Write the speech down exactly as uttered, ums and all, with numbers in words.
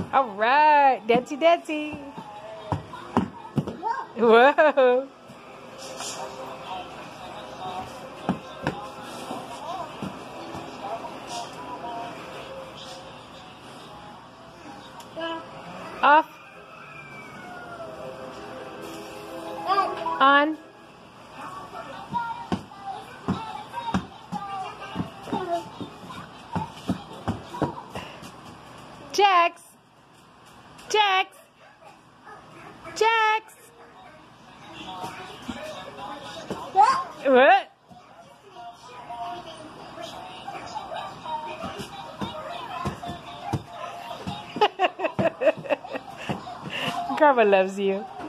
All right, Dancy Dancy. Whoa. Off. On. Jax. Jax. Jax. What? Karma loves you.